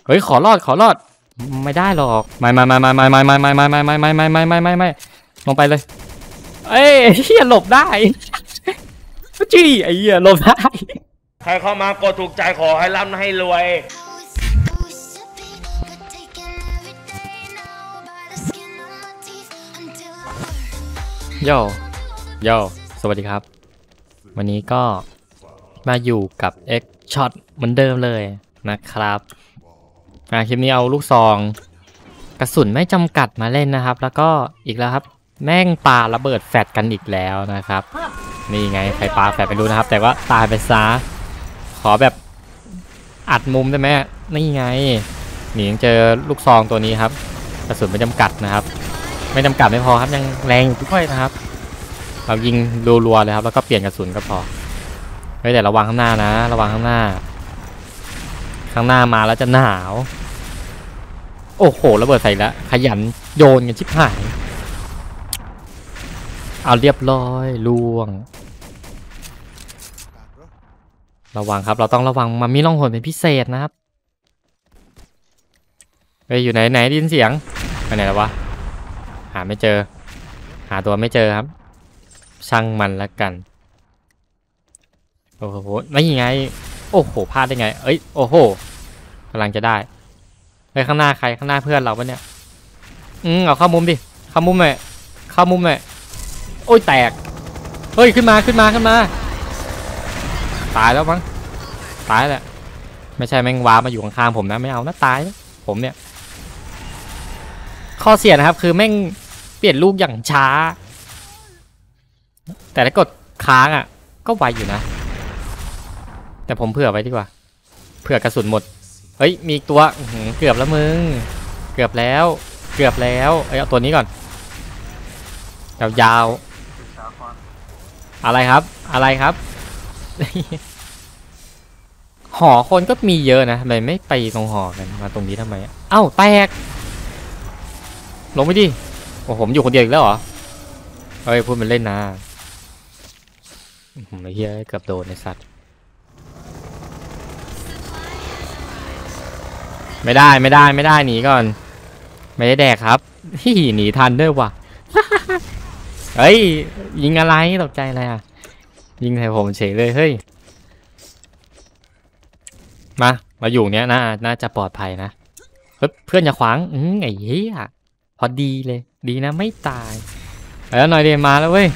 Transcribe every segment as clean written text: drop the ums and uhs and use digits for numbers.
เฮ้ยขอรอดไม่ได้หรอกไม่ลงไปเลยเอ้ยเฮียหลบได้จี้ไอ้เหี้ยหลบได้ใครเข้ามากดถูกใจขอให้ร่ำให้รวยโยสวัสดีครับวันนี้ก็มาอยู่กับ X Shot เหมือนเดิมเลยนะครับคลิปนี้เอาลูกซองกระสุนไม่จำกัดมาเล่นนะครับแล้วก็อีกแล้วครับแม่งปาระเบิดแฟดกันอีกแล้วนะครับนี่ไงใครปาแฟดไปรู้นะครับแต่ว่าตายไปซะขอแบบอัดมุมได้ไหมนี่ไงนี่ยังเจอลูกซองตัวนี้ครับกระสุนไม่จำกัดนะครับไม่จำกัดไม่พอครับยังแรงด้วยนะครับเรายิงรัวๆเลยครับแล้วก็เปลี่ยนกระสุนก็พอไม่แต่ระวังข้างหน้านะระวังข้างหน้ามาแล้วจะหนาวโอ้โหระเบิดใส่แล้วขยันโยนกันชิบหายเอาเรียบร้อยล่วงระวังครับเราต้องระวังมันมีร่องหนเป็นพิเศษนะครับไปอยู่ไหนได้ยินเสียงไปไหนแล้ววะหาไม่เจอหาตัวไม่เจอครับช่างมันแล้วกันโอ้โหไม่ยังไงโอ้โหพลาดได้ไงเอ้ยโอ้โหกำลังจะได้ไปข้างหน้าใครข้างหน้าเพื่อนเราปะเนี่ยเอาเข้ามุมดิเข้ามุมหน่อยโอ้ยแตกเฮ้ยขึ้นมาตายแล้วมั้งตายแหละไม่ใช่แม่งว้ามาอยู่ข้างๆผมนะไม่เอานะตายผมเนี่ยข้อเสียนะครับคือแม่งเปลี่ยนลูกอย่างช้าแต่ถ้ากดค้างอ่ะก็ไวอยู่นะแต่ผมเผื่อไว้ดีกว่าเผื่อกระสุนหมดเฮ้ยมีตัวเกือบแล้วมึงเกือบแล้วเอาตัวนี้ก่อนยาวอะไรครับ หอคนก็มีเยอะนะทำไมไม่ไปตรงหอกันมาตรงนี้ทำไมเอ้าแตกลงไปดิโอ้ผมอยู่คนเดียวอีกแล้วเหรอเฮ้ยพูดมันเล่นนะไอ้เหี้ยเกือบโดนไอ้สัตว์ไม่ได้หนีก่อนไม่ได้แดกครับหนีทันด้วยว่ะ เฮ้ยยิงอะไรตกใจอะไรอ่ะยิงใส่ผมเฉยเลยเฮ้ยมาอยู่เนี้ยน่าจะปลอดภัยนะเพื่อนอย่าขวางไอ้เหี้ยพอดีเลยดีนะไม่ตายแล้วหน่อยเดียวมาแล้วเว้ย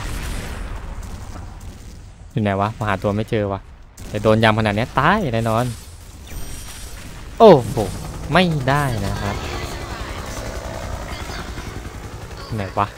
อยู่ไหนวะมาหาตัวไม่เจอวะแต่โดนยำขนาดนี้ตายแน่นอนโอ้โหไม่ได้นะครับไหนวะ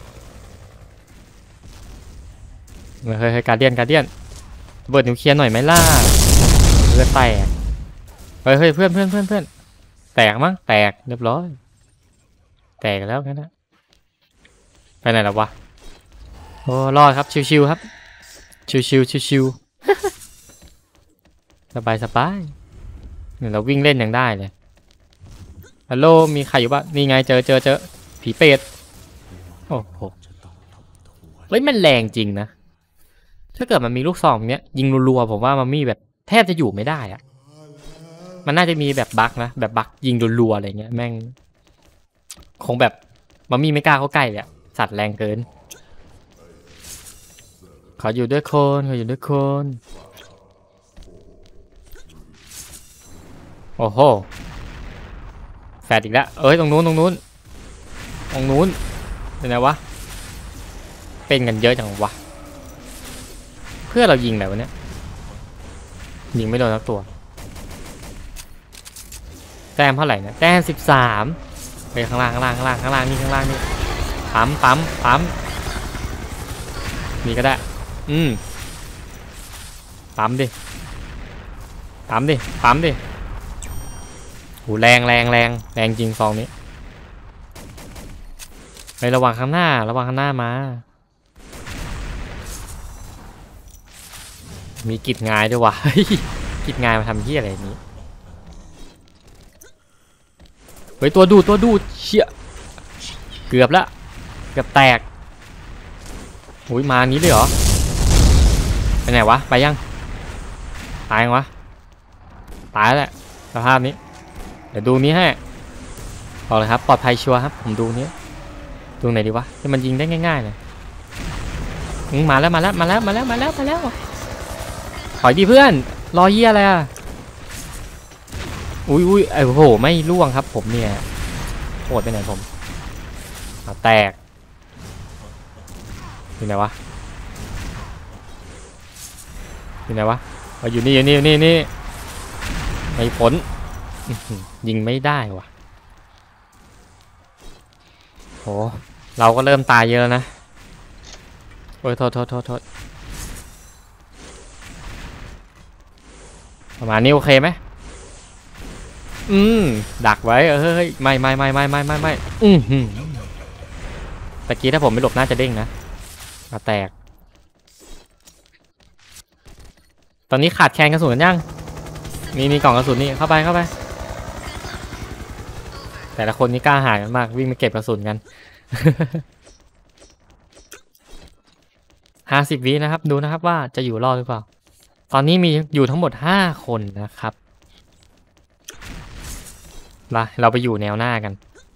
เฮ้ยการเดียนเบิร์ดนิวเคลียร์หน่อยไหมล่ะเลือดแตกเฮ้ยเพื่อนแตกมั้งแตกเรียบร้อยแตกแล้วงั้นนะไปไหนแล้ววะโอ้รอดครับชิวๆครับชิวสบายเนี่ยเราวิ่งเล่นยังได้เลยฮัลโหลมีใครอยู่บ้างนี่ไงเจอผีเป็ดโอ้โหเฮ้ยมันแรงจริงนะถ้าเกิดมันมีลูกซองเนี้ยยิงรัวๆผมว่ามันมีแบบแทบจะอยู่ไม่ได้อะมันน่าจะมีแบบบั๊กนะแบบบั๊กยิงรัวๆอะไรเงี้ยแม่งคงแบบมันมีไม่กล้าเข้าใกล้อ่ะสัตว์แรงเกินขออยู่ด้วยคนโอ้โหแฟดอีกแล้วเอ้ยตรงนู้นเป็นไงวะเป็นกันเยอะจังวะเพื่อเรายิงแบบนี้ยิงไม่โดนสักตัวแต้มเท่าไหร่เนี่ยแต้ม13ไปข้างล่างนี่ปั๊มนี่ก็ได้ปั๊มดิโหแรงจริงซองนี้ไประวังข้างหน้ามามีกิจงายด้วยวะกิจงายมาทำที่อะไรนี้เฮ้ยตัวดูดเชี่ยเกือบแตกโอ้ยมานี้เลยเหรอไปไหนวะไปยังตายยังวะตายแล้วแหละสภาพนี้เดี๋ยวดูนี้ให้บอกเลยครับปลอดภัยชัวร์ครับผมดูนี้ดูไหนดีวะที่มันยิงได้ง่ายๆเลยมาแล้วถอยดิเพื่อนรอเยี่ยอะไรอ่ะอุ้ยโอ้โหไม่ล่วงครับผมเนี่ยโหดไปไหนผมแตกอยู่ไหนวะอยู่นี่ไม่ผลยิงไม่ได้วะโหเราก็เริ่มตายเยอะนะโอ้ยโทษประมาณนี้โอเคไหมดักไว้เฮ้ยไม่ตะกี้ถ้าผมไม่หลบน่าจะเด้งนะมาแตกตอนนี้ขาดแคลนกระสุนกันยังมีกล่องกระสุนนี่เข้าไปแต่ละคนนี่กล้าหาญกันมากวิ่งมาเก็บกระสุนกัน 50 วินะครับดูนะครับว่าจะอยู่รอดหรือเปล่าตอนนี้มีอยู่ทั้งหมด5 คนนะครับเราไปอยู่แนวหน้ากัน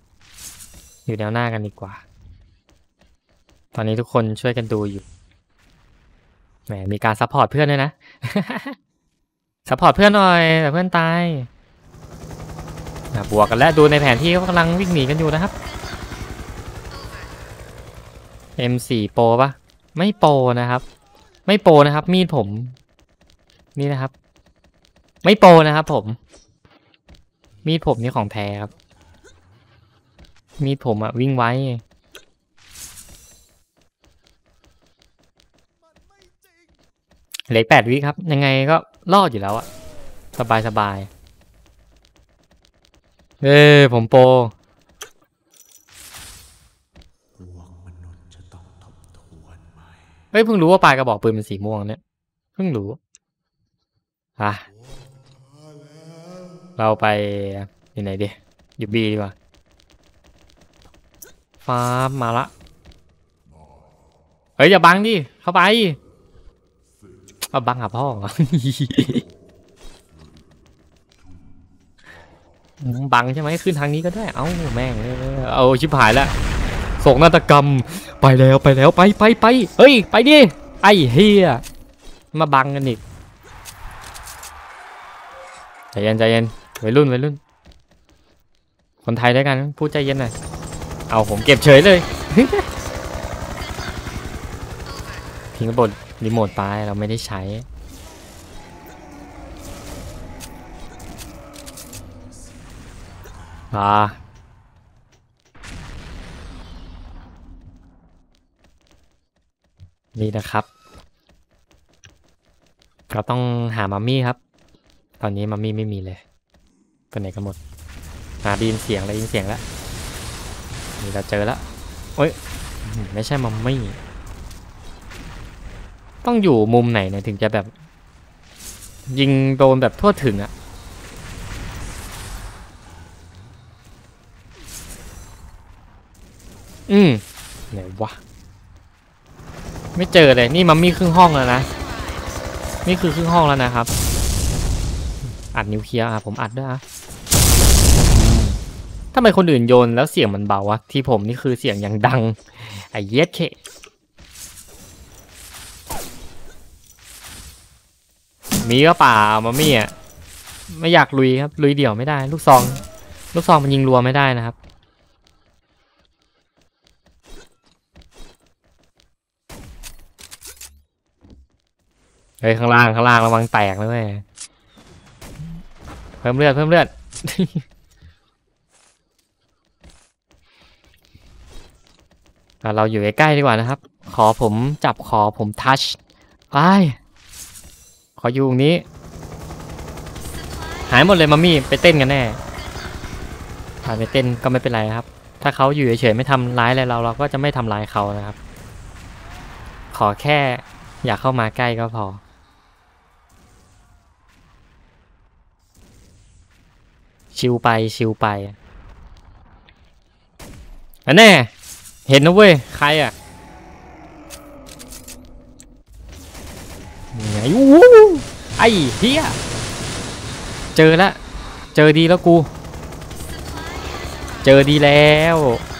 ดีกว่าตอนนี้ทุกคนช่วยกันดูอยู่แหมมีการซัพพอร์ตเพื่อนด้วยนะ ซัพพอร์ตเพื่อนหน่อยแต่เพื่อนตายบวกกันแล้วดูในแผนที่เขากำลังวิ่งหนีกันอยู่นะครับ M4 โปรปะไม่โปรนะครับมีดผมนี่นะครับไม่โปรนะครับผมมีดผมนี่ของแท้ครับมีดผมอะวิ่งไวเหลือ8 วิครับยังไงก็รอดอยู่แล้วอะสบายผมโปรเพิ่งรู้ว่าปลายกระบอกปืนเป็นสีม่วงเนี่ยเพิ่งรู้เราไปที่ไหนดีอยู่บีดีกว่าฟ้ามาละอย่าบังดิเข้าไปบังหาพ่อเหรอ บังใช่ไหมขึ้นทางนี้ก็ได้เอ้าแม่งเอาชิบหายแล้วโศกนาฏกรรมไปแล้วไปเฮ้ยไปดิไอ้เฮียมาบังกันอีกใจเย็นวัยรุ่นคนไทยด้วยกันพูดใจเย็นหน่อยเอาผมเก็บเฉยเลย ทิ้งบทรีโมทไปเราไม่ได้ใช้นี่นะครับเราต้องหามัมมี่ครับตอนนี้มัมมี่ไม่มีเลยไปไหนกันหมดได้ยินเสียงแล้วนี่เราเจอแล้วไม่ใช่มัมมี่ต้องอยู่มุมไหนเนี่ยถึงจะแบบยิงโดนแบบทั่วถึงอะไหนวะไม่เจอเลยนี่มัมมี่ครึ่งห้องแล้วนะนี่คือครึ่งห้องแล้วนะครับอัดนิวเคลียร์ผมอัดด้วยทำไมคนอื่นโยนแล้วเสียงมันเบาวะที่ผมนี่คือเสียงอย่างดังไอ้เย็ดเคมีก็ป่ามัมมี่อ่ะไม่อยากลุยครับลุยเดี่ยวไม่ได้ลูกซองมันยิงรัวไม่ได้นะครับข้างล่างระวังแตกนะเว้ยเพิ่มเลือดเราอยู่ใกล้ๆดีกว่านะครับขอผมจับขอผมทัชไปขออยู่ตรงนี้หายหมดเลยมัมมี่ไปเต้นกันแน่ถ้าไปเต้นก็ไม่เป็นไรครับถ้าเขาอยู่เฉยๆไม่ทำร้ายอะไรเราก็จะไม่ทำร้ายเขานะครับขอแค่อยากเข้ามาใกล้ก็พอชิวไปอันแน่เห็นนะเว้ยใครอ่ะไงไอ้เฮียเจอดีแล้วกูเจอดีแล้ว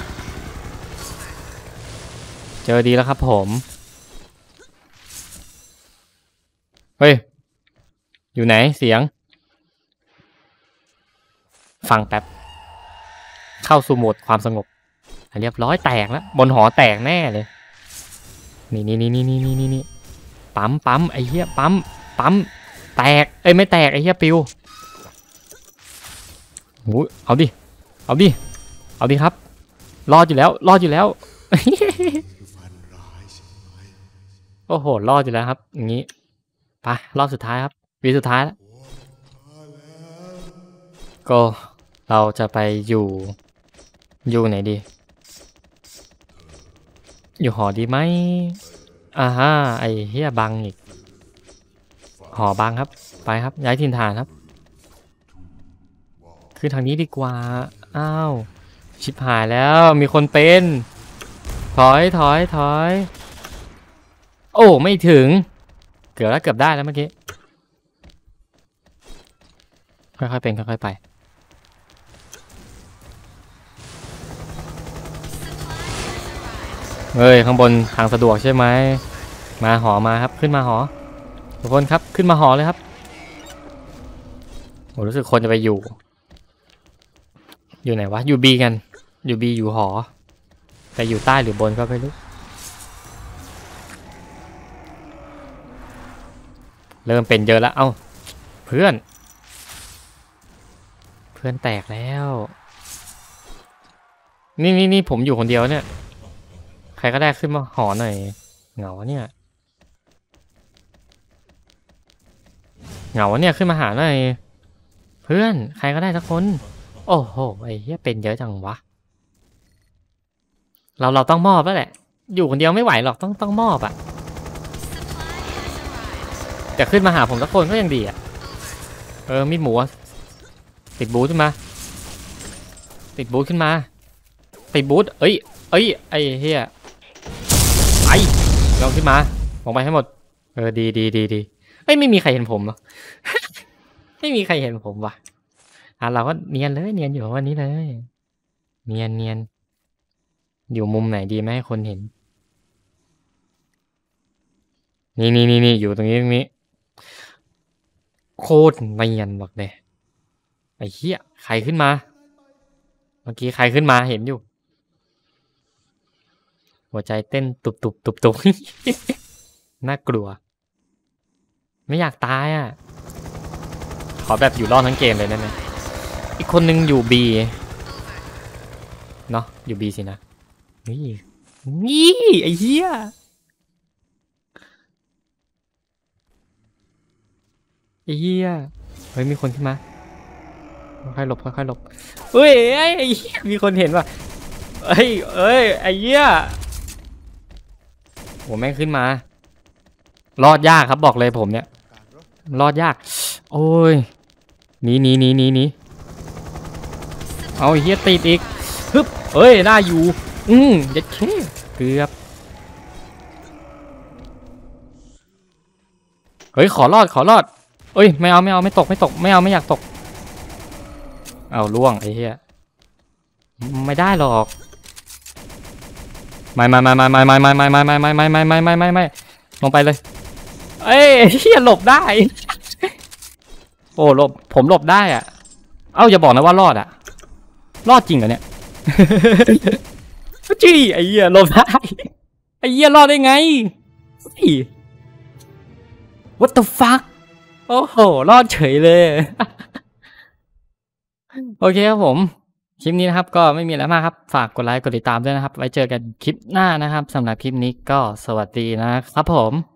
เจอดีแล้วครับผมเฮ้ยอยู่ไหนเสียงฟังแป๊บเข้าสู่โหมดความสงบเรียบร้อยแตกแล้วบนหอแตกแน่เลยนี่ปั๊มไอ้เหี้ยปั๊มแตกเอ้ยไม่แตกไอ้เหี้ยปิวโอ้เอาดิครับรอดอยู่แล้วโอ้โหรอดอยู่แล้วครับอย่างนี้ไปรอบสุดท้ายครับวีสุดท้ายแล้วก็เราจะไปอยู่ไหนดีอยู่หอดีไหมฮะไอ้เฮียบังอีกหอบังครับไปครับย้ายถิ่นฐานครับคือทางนี้ดีกว่าอ้าวชิบหายแล้วมีคนเป็นถอยโอ้ไม่ถึงเกือบได้แล้วเมื่อกี้ค่อยๆเป็นค่อยๆไปเฮ้ยข้างบนทางสะดวกใช่ไหมมาหอมาครับขึ้นมาหอทุกคนครับขึ้นมาหอเลยครับโอ้รู้สึกคนจะไปอยู่ไหนวะอยู่บีกันอยู่บีอยู่หอแต่อยู่ใต้หรือบนก็ไม่รู้เริ่มเป็นเยอะแล้วเอ้าเพื่อนแตกแล้วนี่ผมอยู่คนเดียวเนี่ยใครก็ได้ขึ้นมาหอหน่อยเหงาเนี่ยขึ้นมาหาหน่อยเพื่อนใครก็ได้สักคนโอ้โหไอ้เหี้ยเป็นเยอะจังวะเราต้องมอบแล้วแหละอยู่คนเดียวไม่ไหวหรอกต้องมอบอ่ะแต่ขึ้นมาหาผมสักคนก็ยังดีอ่ะมีดหมูติดบูทขึ้นมาติดบูทเอ้ยไอ้เหี้ยไปลองขึ้นมาลงไปให้หมดดีไม่มีใครเห็นผมหรอ ไม่มีใครเห็นผมว่ะเราก็เนียนอยู่วันนี้เลยเนียนอยู่มุมไหนดีไม่ให้คนเห็นนี่อยู่ตรงนี้โคตรเนียนบอกเลยไอ้เหี้ยใครขึ้นมาเมื่อกี้ใครขึ้นมาเห็นอยู่หัวใจเต้นตุบ น่ากลัวไม่อยากตายอ่ะขอแบบอยู่รอดทั้งเกมเลยได้ไหมอีกคนนึงอยู่บีเนาะอยู่บีสินะนี่ไอ้เหี้ยเฮ้ยมีคนขึ้นมาค่อยหลบเฮ้ยไอ้เหี้ยมีคนเห็นว่ะเอ้ยไอ้เหี้ยโหแม่งขึ้นมารอดยากครับบอกเลยผมเนี่ยรอดยากโอ้ยหนีเอาไอ้เหี้ยติดอีกฮึบเอ้ยได้อยู่ยัดแค่เกือบเฮ้ยขอรอดเอ้ยไม่เอาไม่ตกไม่อยากตกเอาล่วงไอ้เหี้ยไม่ได้หรอกไม่ลงไปเลยเอ้ยเหี้ยหลบได้โอ้ผมหลบได้อ่ะเอ้าอย่าบอกนะว่ารอดอ่ะรอดจริงเหรอเนี่ยจี้ไอ้เหี้ยหลบได้ไอ้เหี้ยรอดได้ไง What the fuck โอ้โหรอดเฉยเลยโอเคครับผมคลิปนี้นะครับก็ไม่มีอะไรมากครับฝากกดไลค์กดติดตามด้วยนะครับไว้เจอกันคลิปหน้านะครับสำหรับคลิปนี้ก็สวัสดีนะครับผม